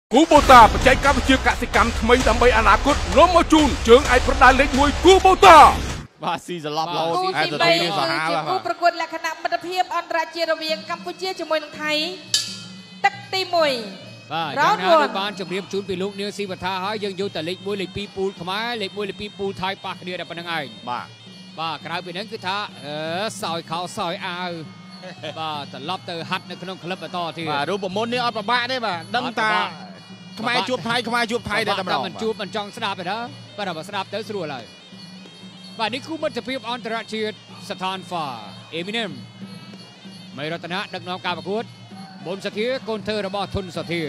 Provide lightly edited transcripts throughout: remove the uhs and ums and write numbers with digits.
គូបូតាបច្ចេកវិទ្យាកសិកម្មថ្មីដើម្បីអនាគតនាំមកជូនជើងឯកប្រដាល់លេខ1គូបូតាបាទស៊ីសឡប់លោគូទី3នេះជាគូប្រកួតលក្ខណៈមិត្តភាពអន្តរជាតិរវាងកម្ពុជាជាមួយនឹងថៃទឹកទី1 បាទយ៉ាងណាដូចបានជម្រាបជូនពីលោកនាងស៊ីវថាហើយយើងយកតែលេខ1លេខ2ពូលខ្មែរលេខ1លេខ2ពូលថៃប៉ះគ្នាតែប៉ុណ្្នឹងឯងបាទក្រៅពីហ្នឹងគឺថាសោយខោសោយអាវបាទត្រឡប់ទៅហាត់នៅក្នុងក្លឹបបន្តទៀតបាទរូបមន្តនេះអត់ប្របាក់ទេបាទដឹងតាខ្មែរជួបថៃតែតែម្ដងមិនជួបមិនចង់ស្ដាប់ទេណាបាទបើស្ដាប់ទៅស្រួលហើយបាទនេះគឺមិត្តភាពអន្តរជាតិស្ថានហ្វាអេមីនឹមមេរតនាដឹកនាំការប្រកួតប៊ុនសាធាកូនធ្វើរបស់ធុនសាធា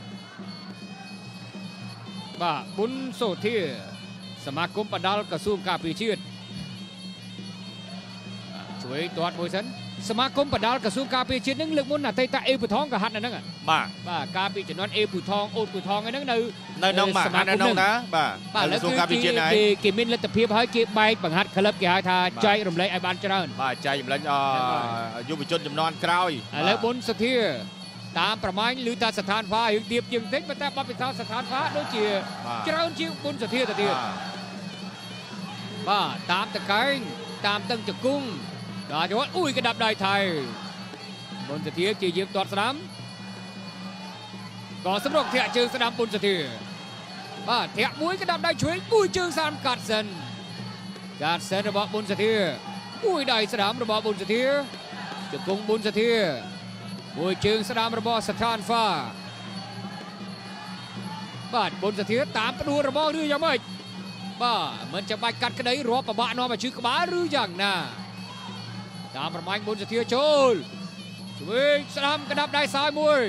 បាទប៊ុនសាធាសមាគមបណ្ដាលក្រសួងការពារជាតិជួយទាត់មួយសិនសមាគមបណ្ដាលក្រសួងការពារជាតិនឹងលើកមុនអតីតអេពូថងក៏ហាត់នៅហ្នឹងបាទការពីជំនាន់អេពូថងអូតពូថងហ្នឹងនៅក្នុងបាទនៅក្នុងណាបាទក្រសួងការពារជាតិហើយគេមានលទ្ធភាពហើយគេបែកបង្ហាត់ក្លឹបគេហៅថាចែករំលែកឲ្យបានច្រើនបាទចែករំលែកយុវជនចំនួនក្រោយឥឡូវប៊ុនសាធាតាមប្រមាញ់ឮថាស្ថានភារឿងទៀបជាងតិចប៉ុន្តែបបិសោស្ថានភាដូចជាច្រើនជាងប៊ុនសាធាទៅទៀតបាទតាមតកែងតាមតឹងជង្គង់បាទយល់អ៊ុយក្តាប់ដៃថៃប៊ុនសាធាជាយើងទាត់ស្ដាំក៏សម្រុកធាក់ជើងស្ដាំប៊ុនសាធាបាទធាក់មួយក្តាប់ដៃឆ្វេងមួយជើងស្ដាំកាត់សិនរបស់ប៊ុនសាធាមួយដៃស្ដាំរបស់ប៊ុនសាធាជង្គង់ប៊ុនសាធាមួយជើងស្ដាំរបស់ស្ថានហ្វាបាទប៊ុនសាធាតាមផ្ដួលរបស់ឬយ៉ាងម៉េចបាទមិនចាំបាច់កាត់ក្តីរាប់ប្របាក់នាំឲ្យឈឺក្បាលឬយ៉ាងណាតាមប្រមាញ់ប៊ុនសាធាចូលឆ្វេងស្ដាំក្តាប់ដៃសោយមួយ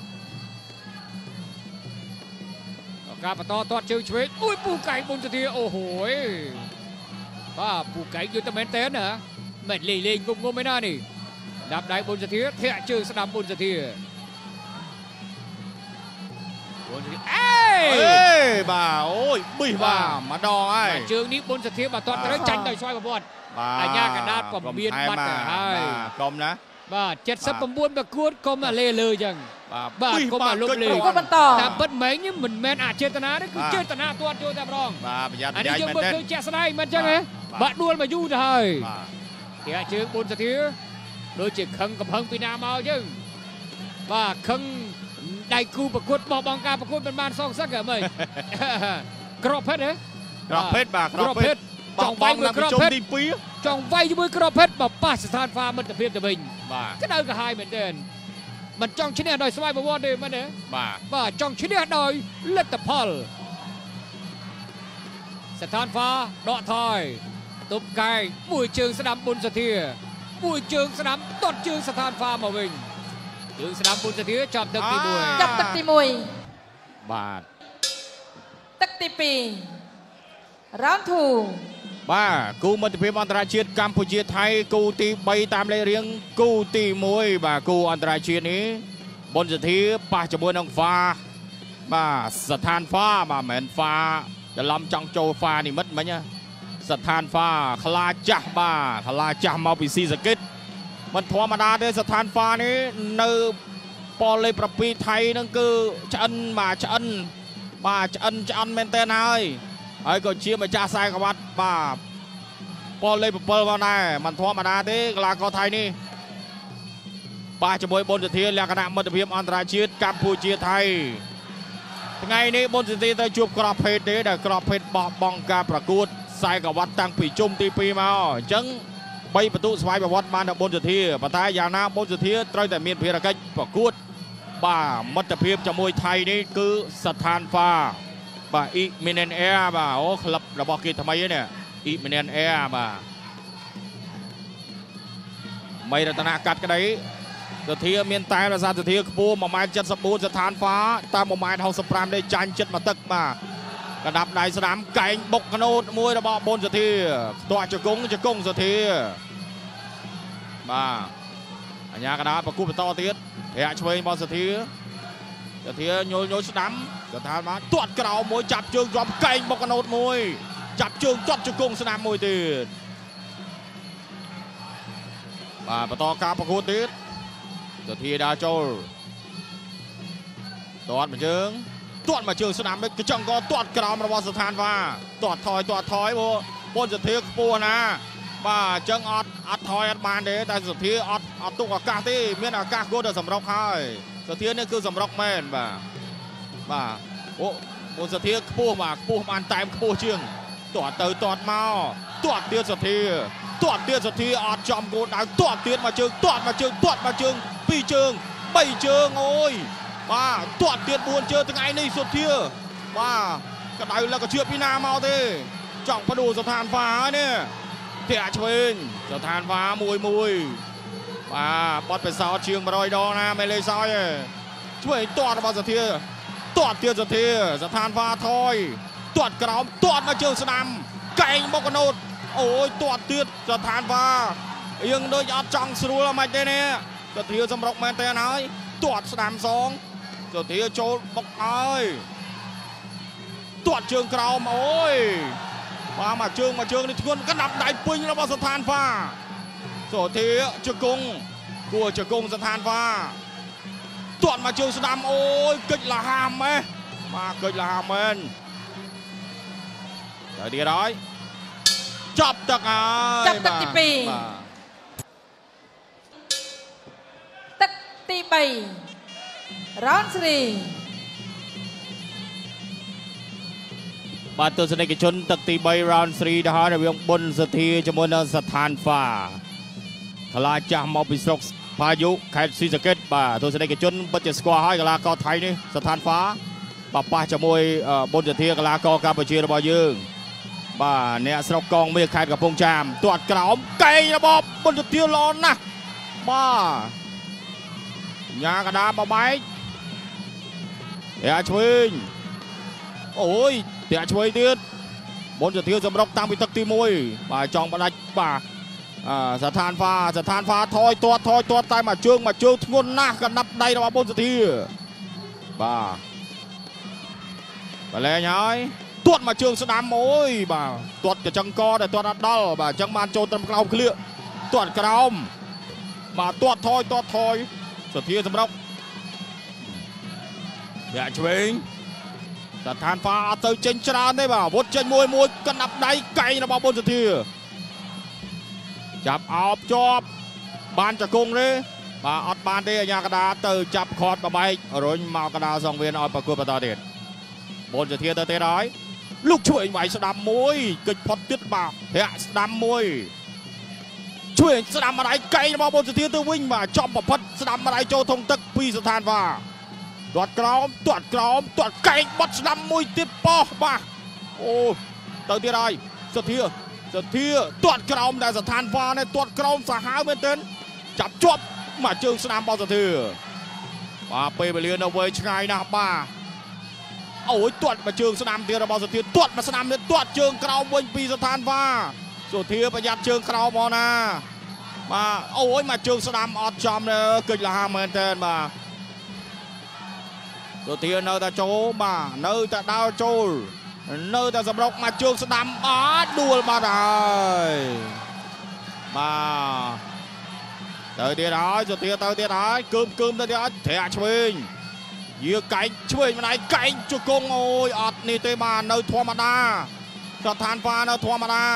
ការបន្តទាត់ជើងឆ្វេងអ៊ុយពូកែងប៊ុនសាធាអូហូយបាទពូកែងយូរតែមែនតើណាមិនលេងងុំឯណានេះដាប់ដៃប៊ុនសាធាធាក់ជើងស្ដាំប៊ុនសាធាអេបាទអូយប៊ីបាទម្ដងហើយជើងនេះប៊ុនសាធាបាទទាត់ត្រូវចាញ់ដោយស្វ័យប្រវត្តិអាញាកណ្ដាលក៏មានបាត់ទៅហើយកុំណាបាទ79ប្រកួតកុំអាលេលើអញ្ចឹងបាទកុំអាលុបលេតាមពិតម៉េងនេះមិនមែនអចេតនាទេគឺចេតនាទាត់ចូលតែម្ដងបាទប្រយ័ត្នអានេះយើងមើលឃើញជាក់ស្ដែងមិនអញ្ចឹងហ៎បាទដួលមកយូរទៅហើយគេជើងប៊ុនសាធាដូចជាខឹងកំហឹងពីណាមកយើងបាទខឹងដៃគូប្រកួតបោះបង់ការប្រកួតមិនបានសងសឹកហ៎មើលក្របភេទហ៎ក្របភេទបាទក្របភេទចង់វាយមួយក្របភេទទី2ចង់វាយជាមួយក្របភេទបប៉ះស្ថានហ្វាមិត្តភាពទៅវិញបាទក្តៅក្រហាយមែនទែនមិនចង់ឈ្នះដោយស្វ័យប្រវត្តិទេមែនទេបាទចង់ឈ្នះដោយលទ្ធផលស្ថានហ្វាដកថយទប់កែងមួយជើងស្ដាំប៊ុនសាធាមួយជើងស្ដាំទាត់ជើងស្ថានហ្វាមកវិញជើងស្ដាំប៊ុនសាធាចាប់ទឹកទី1 ចាប់ទឹកទី1 បាទទឹកទី2 round 2 បាទគូមិត្តភាពអន្តរជាតិកម្ពុជាថៃគូទី3តាមលេខរៀងគូទី1បាទគូអន្តរជាតិនេះប៊ុនសាធាប៉ះជាមួយនឹងហ្វាបាទស្ថានហ្វាបាទមិនមែនហ្វាច្រឡំចង់ចូលហ្វានិមិត្តមិញណាស្ថានហ្វាខ្លាចាស់បាទខ្លាចាស់មកពីស៊ីសកេតមិនធម្មតាទេស្ថានហ្វានេះនៅប៉លេខ7ថៃហ្នឹងគឺឆ្អិនបាទឆ្អិនមែនតើហើយក៏ជាម្ចាស់ខ្សែក្បាត់បាទប៉លេខ7ផងដែរមិនធម្មតាទេកីឡាករថៃនេះបាទជាមួយប៊ុនសាធាលក្ខណៈមិត្តភាពអន្តរជាតិកម្ពុជាថៃថ្ងៃនេះប៊ុនសាធាទៅជួបក្របភេទទេដែលក្របភេទបោះបង់ការប្រកួតខ្សែក្បាត់តាំងពីជុំទី2មកអញ្ចឹង3បន្ទុកស្វ័យប្រវត្តិបានដល់ប៊ុនសាធាប៉ុន្តែយ៉ាងណាប៊ុនសាធាត្រូវតែមានភារកិច្ចប្រកួតបាទមិត្តភាពជាមួយថៃនេះគឺស្ថានហ្វាបាទអ៊ីមីនេនអែបាទអូក្លឹបរបស់គេថ្មីនេះអ៊ីមីនេនអែបាទមីរតនាកាត់ក្តីសាធាមានតែរសារសាធាខ្ពស់1.74 ម៉ែត្រស្ថានហ្វាតាម1.65 ម៉ែត្រទេចាញ់ចិត្តមកទឹកបាទកណ្ដាប់ដៃស្ដាំកែងបុកកណូតមួយរបស់ប៊ុនសាធាខ្ទាស់ជង្គង់សាធាបាទអញ្ញាកណ្ដាលប្រគូបន្តទៀតរាក់ឆ្វេងរបស់សាធាញយស្ដាំស្ថានបាទទាត់ក្រោមមួយចាប់ជើងជាប់កែងបុកកណូតមួយចាប់ជើងទាត់ជង្គង់ស្ដាំមួយទៀតបាទបន្តការប្រកួតទៀតសាធាដើរចូលទាត់មួយជើងទាត់មកជើងស្ដាំកញ្ចឹងក៏ទាត់ក្រោមរបស់ស្ថានវ៉ាទាត់ថយបុនសធាខ្ពស់ណាបាទអញ្ចឹងអត់ថយអត់បានទេតែសធាអត់ទុកឱកាសទេមានឱកាសគួរតែសម្រុកហើយសធានេះគឺសម្រុកមែនបាទអូបុនសធាខ្ពស់បាទខ្ពស់បានតែមខ្ពស់ជាងទាត់ទៅទាត់មកទាត់ទៀតសធាអត់ចំគោលដៅទាត់ទៀតមកជើងទាត់មកជើង2ជើង3ជើងអូយបាទទាត់ទៀត4ជើងថ្ងៃនេះសុធាបាទកដៅលកជឿពីណាមកទេចង់បដូរស្ថានវ៉ាហើយនេះតែឆ្វេងស្ថានវ៉ាមួយបាទបត់បិសោតជាង100ដងណាមិនលេងសើចទេឆ្វេងទាត់របស់សុធាទាត់ទៀតសុធាស្ថានវ៉ាថយទាត់ក្រោមទាត់មកជើងស្ដាំកែងមកកណូតអូយទាត់ទៀតស្ថានវ៉ាយើងដូចអត់ចង់ស្រួលមិនទេនេះសុធាសម្រុកមែនទេហើយទាត់ស្ដាំសងសុធាចូលបុកហើយទាត់ជើងក្រោមអូយបាទមកជើងនេះធ្ងន់កណ្ដាប់ដៃពេញរបស់ស្ថានវ៉ាសុធាជង្គង់គួរជង្គង់ស្ថានវ៉ាទាត់មកជើងស្ដាំអូយកិច្ចលហាមបាទកិច្ចលហាមមែនទៅទៀតហើយចាប់ទឹកហើយចាប់ទឹកទី2ទឹកទី3រ៉នស្រីបាទទស្សនិកជនទឹកទី3 round 3ទៅហើយរវាងប៊ុនសធាជាមួយនឹងស្ថានវ៉ាកីឡាចាស់មកពីស្រុកផាយុខេត្តស៊ីសាកេតបាទទស្សនិកជនពិតជាស្គាល់ហើយកីឡាករថៃនេះស្ថានវ៉ាបាទប៉ះជាមួយប៊ុនសធាកីឡាករកម្ពុជារបស់យើងបាទអ្នកស្រុកកងមាសខេត្តកំពង់ចាមទាត់ក្រោមកែងរបស់ប៊ុនសធាល្អណាស់បាទញ៉ាកដាបបែកឆ្វេងអូយតែឆ្វេងទៀតប៊ុនសធាសម្រុកតាំងពីទឹកទី1បាទចង់បដាច់បាទស្ថានវ៉ាថយទាត់តែមកជើងធ្ងន់ណាស់កណ្ដាប់ដៃរបស់ប៊ុនសធាបាទបលែងហើយទាត់មកជើងស្ដាំអូយបាទទាត់កញ្ចឹងកតែទាត់អត់ដល់បាទអញ្ចឹងបានចូលត្រឹមក្រោមក្លៀកទាត់ក្រោមបាទទាត់ថយសធាសម្រុកយ៉ាឆ្វេងស្ថានវ៉ាអត់ទៅចេញច្រើនទេបាទវុតចេញមួយកណ្ដាប់ដៃកែងរបស់ប៊ុនសធាចាប់អោបជាប់បានចង្គង់ទេបាទអត់បានទេអាញាកដាទៅចាប់ខាត់បបែករុញមកកដាសងវៀនឲ្យប្រកួតបន្តទៀតប៊ុនសធាទៅទៀតហើយលោកឆ្វេងវាយស្ដាំមួយកិច្ចផុតទៀតបាទធាក់ស្ដាំមួយឆ្វេងស្ដាំម្ដាយកែងរបស់ប៊ុនសធាទៅវិញបាទចំប្រផិតស្ដាំម្ដាយចូលធុងទឹកពីស្ថានវ៉ាទាត់ក្រោមទាត់កែងបត់ស្ដាំមួយទៀតប៉ោះបាទអូទៅទៀតហើយសធាទាត់ក្រោមតែស្ថានវ៉ានេះទាត់ក្រោមសាហាវមែនទែនចាប់ជាប់មកជើងស្ដាំរបស់សធាបាទពេលវេលានៅវែងឆ្ងាយណាស់បាទអូយទាត់មកជើងស្ដាំទៀតរបស់សធាទាត់មកស្ដាំទៀតទាត់ជើងក្រោមវិញពីស្ថានវ៉ាសធាប្រយ័ត្នជើងក្រោមមកណាបាទអូយមកជើងស្ដាំអត់ចំទេកិច្ចលហាមែនទែនបាទសុធានៅតែចូលបាទនៅតែដើរចូលនៅតែសម្រុកមកជើងស្ដាំអត់ដួលបាត់ហើយបាទទៅទៀតហើយសុធាទៅទៀតហើយកើមទៅទៀតហើយធាក់ឆ្វេងយើកែងឆ្វេងម្ដាយកែងជង្គង់អូយអត់នេះទេបាទនៅធម្មតាស្ថានវ៉ានៅធម្មតា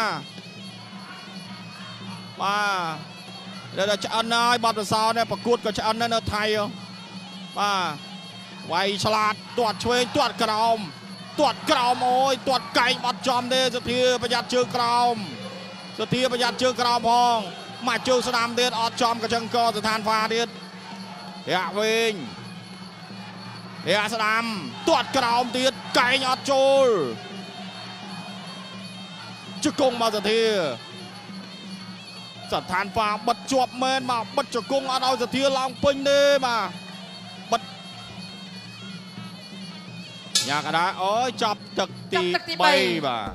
បាទដល់ឆ្អិនហើយបាត់ប្រសោនេះប្រកួតក៏ឆ្អិននៅថៃបាទវាយឆ្លាតទាត់ឆ្វេងទាត់ក្រោមអូយទាត់កែងអត់ចំទេសធាប្រយ័ត្នជើងក្រោមផងមកជើងស្ដាំទៀតអត់ចំកញ្ចឹងកស្ថានវ៉ាទៀតធាក់វិញធាក់ស្ដាំទាត់ក្រោមទៀតកែងអត់ចូលជង្គង់មកសធាស្ថានវ៉ាបិទជាប់មែនមកបិទជង្គង់អត់ឲ្យសធាឡើងពេញទេបាទបិទញ៉ាកដាអូយចាប់ទឹកទី3បាទ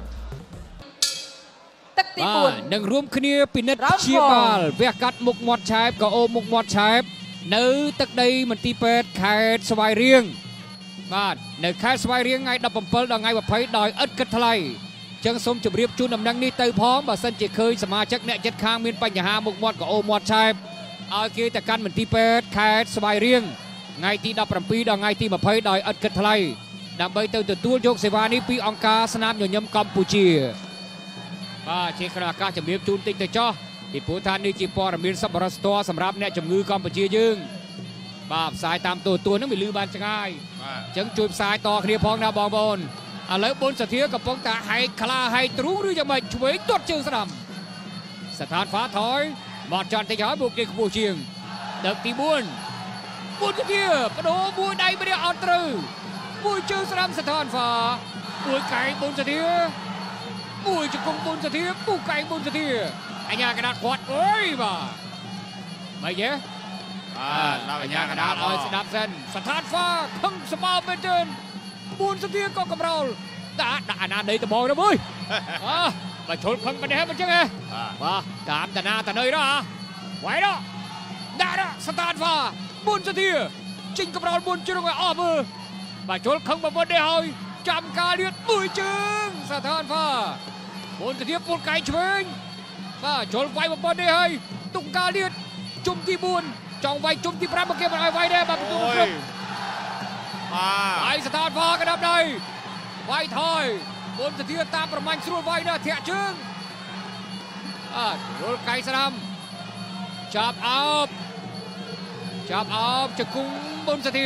ទឹកទី4 នឹងរួមគ្នាពិនិត្យព្យាបាលវះកាត់មុខមាត់ឆែបក៏អូមុខមាត់ឆែបនៅទឹកដីមន្ទីរពេទ្យខេត្តស្វាយរៀងបាទនៅខេត្តស្វាយរៀងថ្ងៃ17ដល់ថ្ងៃ20ដោយឥតគិតថ្លៃចឹងសូមជម្រាបជូនដំណឹងនេះទៅផងបើសិនជាឃើញសមាជិកអ្នកចិត្តខាងមានបញ្ហាមុខមាត់ក៏អូមាត់ឆែបឲ្យគេទៅកាន់មន្ទីរពេទ្យខេត្តស្វាយរៀងថ្ងៃទី17ដល់ថ្ងៃទី20ដោយឥតគិតថ្លៃដើម្បីទៅទទួលយកសេវានេះពីអង្គការស្នាមញញឹមកម្ពុជាបាទជាគណៈអាកាសជំរាបជូនតិចទៅចោះពីព្រោះថានេះជាព័ត៌មានសប្បុរសធម៌សម្រាប់អ្នកជំងឺកម្ពុជាយើងបាទផ្សាយតាមទូរទស្សន៍នឹងវាលឺបានឆ្ងាយអញ្ចឹងជួយផ្សាយតគ្នាផងណាបងប្អូនឥឡូវប៊ុនសធាកំពុងតែហែកខ្លាហែកទ្រូងឬយ៉ាងម៉េចឆ្វេងទាត់ជើងស្ដាំស្ថានហ្វាថយមកចន់តិចហើយពួកគេខ្ពស់ជាងដឹកទី4ប៊ុនសធាបដូរមួយដៃម្នាក់អត់ត្រូវមួយជើងស្ដាំស្ថានហ្វាមួយកែងប៊ុនសធាមួយជង្គង់ប៊ុនសធាពូកែងប៊ុនសធាអញ្ញាកណ្ដាលគាត់អើយបាទមិនទេអញ្ញាកណ្ដាលឲ្យស្ដាប់សិនស្ថានហ្វាខឹងស្មើមែនទេប៊ុនសធាក៏កំរោលដាក់អាណាដីត្បូងទៅមួយបើជុលខឹងមិនទេមិនចឹងទេបាទតាមតាណាតាណៃđóវាយđóដាក់ស្ថានហ្វាប៊ុនសធាចេញកំរោល4ជ្រុងឲ្យអស់មើលបាទជុលខឹងបំផុតទេហើយចាំការលៀតមួយជើងស្ថានហ្វាប៊ុនសធាពុលកែងឆ្វេងបាទជុលវាយបំផុតទេហើយទុកការលៀតជុំទី4ចង់វាយជុំទី5មកគេមិនឲ្យវាយទេបាទបន្ទូគ្រប់ហើយស្ថានហ្វាកណ្ដាប់ដៃវាយថយប៊ុនសធាតាមប្រមាញ់ស្រួលវាយណាស់ធាក់ជើងរួលកៃស្ដាំចាប់អោបជង្គង់ប៊ុនសធា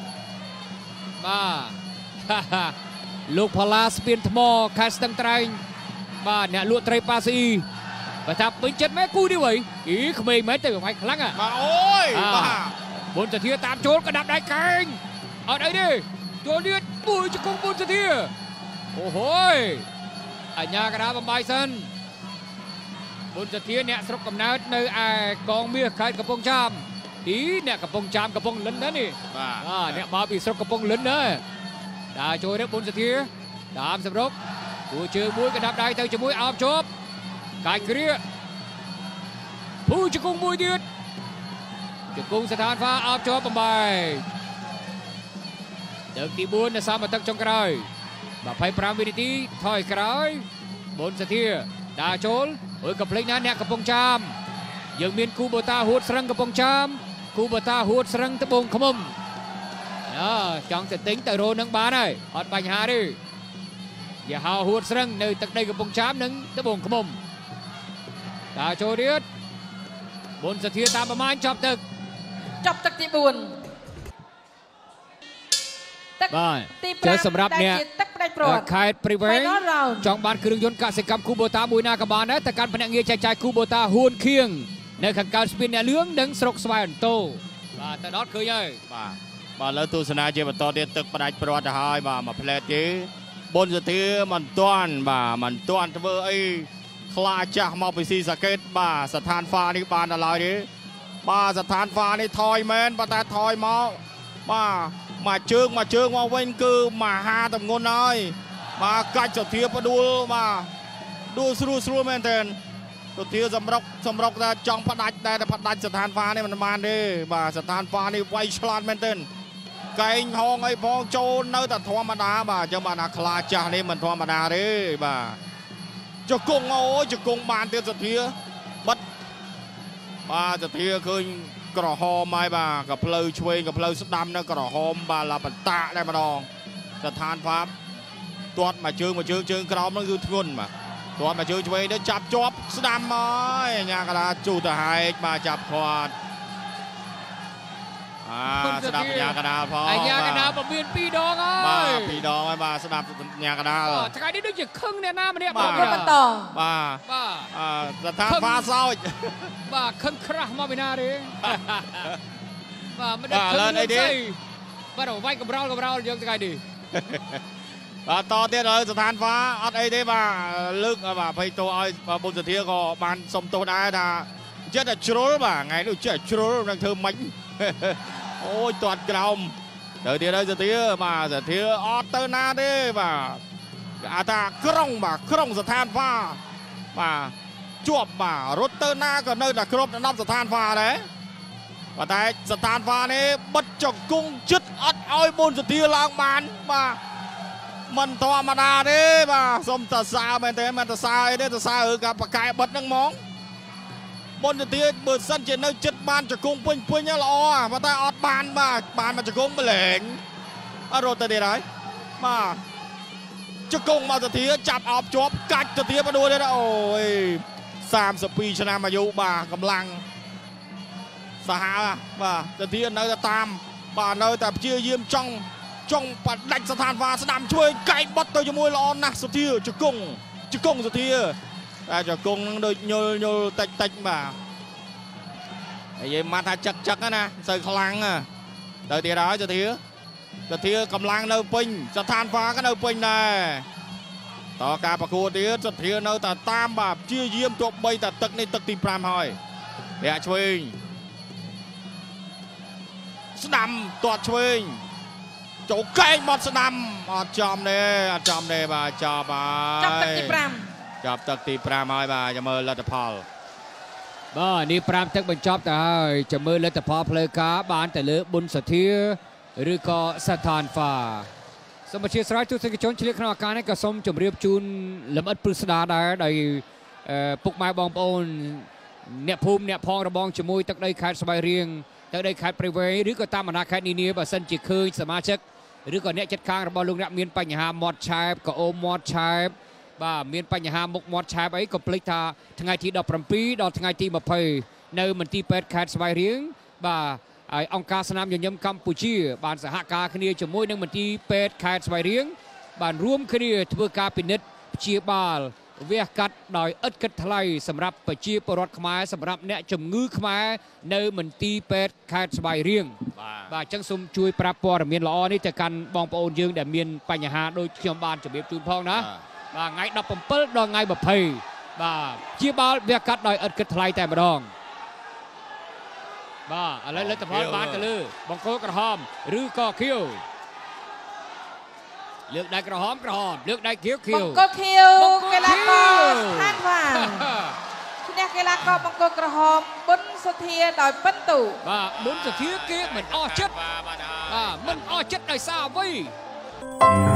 បាទលោកផល្លាស្ពានថ្មខេត្តស្ទឹងត្រែងបាទអ្នកលក់ត្រីប៉ាស៊ីបើថាពេញចិត្តមែនគូនេះវិញក្មេងមែនទៅវាយខ្លាំងបាទអូយបាទប៊ុនសធាតាមចូលកណ្ដាប់ដៃកែងអត់អីទេចូលទៀតមួយជង្គង់ប៊ុនសធាអូហូយអញ្ញាកណ្ដាលបំបាយសិនប៊ុនសធាអ្នកស្រុកកំណើតនៅឯកងមាសខេត្តកំពង់ចាមអ្នកកំពង់ចាមកំពង់លិនណានេះបាទអ្នកមកពីស្រុកកំពង់លិនណាដើរចូលនេះប៊ុនសធាតាមសម្រុកគូជើងមួយកណ្ដាប់ដៃទៅជាមួយអោបជប់កាយគ្រាភូជង្គង់មួយទៀតជង្គង់ស្ថានហ្វាអោបជប់បំបាយដើកទី4នៅសមទឹកចុងក្រោយ25វិនាទីថយក្រោយប៊ុនសធាដើរចូលអើយកំភ្លេចណាអ្នកកំពង់ចាមយើងមានគូបូតាហួតស្រឹងកំពង់ចាមគូបូតាហួតស្រឹងត្បូងឃ្មុំចង់ទៅទិញទៅរោនឹងបានហើយអត់បញ្ហាទេយ៉ាហៅហួតស្រឹងនៅទឹកដីកំពង់ចាមនិងត្បូងឃ្មុំដើរចូលទៀតប៊ុនសធាតាមប្រមាណចប់ទឹកទី4ទឹកទី5សម្រាប់អ្នកទឹកផ្ដាច់ព្រាត់ខេត្តព្រៃវែងចង់បានគ្រឿងយន្តកសិកម្មគូបូតាមួយណាក៏បានដែរតែកាន់ភ្នាក់ងារចែកចាយគូបូតាហួនខៀងនៅខាងកើតស្ពានអ្នកលឿងនិងស្រុកស្វាយអន្តោបាទទៅដល់ឃើញហើយបាទលើទស្សនាជាបន្តទៀតទឹកផ្ដាច់ព្រាត់ទៅហើយបាទមួយផ្លែតទេប៊ុនសធាមិនទាន់ធ្វើអីខ្លាចាស់មកពីស៊ីសាកេតបាទស្ថានហ្វានេះបានដល់ហើយទេបាទស្ថានហ្វានេះថយមែនប៉ុន្តែថយមកបាទមកជើងមកវិញគឺមហាតម្ងន់ហើយបាទកាច់សធាផ្ដួលបាទដួលស្រួលមែនតើសធាសម្រុកតែចង់ផ្ដាច់តែផ្ដាច់ស្ថានហ្វានេះមិនបានទេបាទស្ថានហ្វានេះវាយឆ្លាតមែនតើកែងហងអីផងចូលនៅតែធម្មតាបាទអញ្ចឹងបាទអាខ្លាចាស់នេះមិនធម្មតាទេបាទជង្គង់ជង្គង់បានទៀតសធាបិទបាទសធាឃើញក្រហមហើយបាទក៏ផ្លូវឆ្វេងក៏ផ្លូវស្ដាំនៅក្រហមបាទឡាបតាក់តែម្ដងស្ថានហ្វាទាត់មកជើងក្រោមហ្នឹងគឺធ្ងន់បាទទាត់មកជើងឆ្វេងទៅចាប់ជាប់ស្ដាំហើយអញ្ញាកណ្ដាលជូតទៅហែកបាទចាប់គាត់ស្ដាប់អញ្ញាកណ្ដាលផងអញ្ញាកណ្ដាលបំមាន2ដងហើយបាទ2ដងហើយបាទស្ដាប់អញ្ញាកណ្ដាលថ្ងៃនេះដូចជាខឹងអ្នកណាម្នាក់បាទបន្តបាទស្ថានហ្វាសោចបាទខឹងក្រាស់មកពីណាទេបាទមិនដឹងខឹងអីទេបាទវាយកំរោលយើងថ្ងៃនេះបាទតទៀតហើយស្ថានហ្វាអត់អីទេបាទលើកបាទភ័យទោសឲ្យប៊ុនសធាក៏បានសុំទោសដែរថាចិត្តតែជ្រុលបាទថ្ងៃនេះចិត្តជ្រុលនឹងធ្វើម៉េចអូយទាត់ក្រោមទៅទៀតហើយសធាបាទសធាអត់ទៅណាទេបាទអាថាក្រុងស្ថានហ្វាបាទជាប់បាទរត់ទៅណាក៏នៅតែគ្រប់10ស្ថានហ្វាដែរប៉ុន្តែស្ថានហ្វានេះបិទជង្គង់ចិត្តអត់ឲ្យប៊ុនសធាឡើងបានបាទមិនធម្មតាទេបាទសុំតសើមែនទេមិនតសើអីទេតសើកាបកែបិទហ្នឹងហ្មងប៊ុនសធាបើសិនជានៅចិត្តបានជង្គង់ពេញល្អប៉ុន្តែអត់បានបាទបានមកជង្គង់ម្លែងអត់រត់ទៅទៀតហើយបាទជង្គង់មកទៅធាចាប់អោបជាប់កាច់ទៅធាមកដួលទៀតអូយ32ឆ្នាំអាយុបាទកម្លាំងសាហាវបាទទៅធានៅតែតាមបាទនៅតែព្យាយាមចង់បដាច់ស្ថានវាស្ដាំជួយកែងបត់ទៅជាមួយល្អណាស់សុធាជង្គង់សុធាតែជង្គង់នឹងដូចញល់តិចបាទនិយាយមកថាចឹកណាទៅខ្លាំងទៅទៀតហើយសុធាកម្លាំងនៅពេញស្ថានវាក៏នៅពេញដែរតការប្រកួតទៀតសុធានៅតែតាមបាទព្យាយាមទោះបីតែទឹកនេះទឹកទី5ហើយរាក់ឆ្វេងស្ដាំទាត់ឆ្វេងចូលកែងបត់ស្ដាំអត់ចំទេបាទចាប់ហើយចាប់ទឹកទី5ហើយបាទចាំមើលលទ្ធផលបាទនេះ5ទឹកបញ្ចប់ទៅហើយចាំមើលលទ្ធផលផ្លូវការបានទៅលើប៊ុនសធាឬក៏ស្ថានហ្វាសូមអធិស្ឋានទស្សនិកជនឆ្លៀតក្នុងឱកាសនេះក៏សូមជម្រាបជូនលម្អិតព្រឹស្ដាដែរដោយពុកម៉ែបងប្អូនអ្នកភូមិអ្នកផងរបងជាមួយទឹកដីខេត្តស្វាយរៀងទឹកដីខេត្តព្រៃវែងឬក៏តាមបណ្ដាខេត្តនានាបើសិនជាឃើញសមាជិកឬក៏អ្នកចិត្តខាងរបស់លោកអ្នកមានបញ្ហាមាត់ឆែបក៏អូមាត់ឆែបបាទមានបញ្ហាមុខមាត់ឆែបអីក៏ភ្លេចថាថ្ងៃទី17ដល់ថ្ងៃទី20នៅមន្ទីរពេទ្យខេត្តស្វាយរៀងបាទហើយអង្គការស្នាមញញឹមកម្ពុជាបានសហការគ្នាជាមួយនឹងមន្ទីរពេទ្យខេត្តស្វាយរៀងបានរួមគ្នាធ្វើការពិនិត្យព្យាបាលវះកាត់ដោយឥតគិតថ្លៃសម្រាប់ប្រជាពលរដ្ឋខ្មែរសម្រាប់អ្នកជំងឺខ្មែរនៅមន្ទីរពេទ្យខេត្តស្វាយរៀងបាទអញ្ចឹងសូមជួយប្រាប់ព័ត៌មានល្អនេះទៅកាន់បងប្អូនយើងដែលមានបញ្ហាដូចខ្ញុំបានជម្រាបជូនផងណាបាទថ្ងៃ17ដល់ថ្ងៃ20បាទព្យាបាលវះកាត់ដោយឥតគិតថ្លៃតែម្ដងបាទឥឡូវលទ្ធផលបានទៅលើបង្គោលក្រហមឬក៏ខៀវលើកដៃក្រហមលើកដៃខៀវបង្គោលខៀវកីឡាករស្ថានវាឈ្នះកីឡាករបង្គោលក្រហមប៊ុនសុធាដោយពិន្ទុបាទប៊ុនសុធាគេមិនអស់ចិត្តបាទមិនអស់ចិត្តដោយសារអ្វី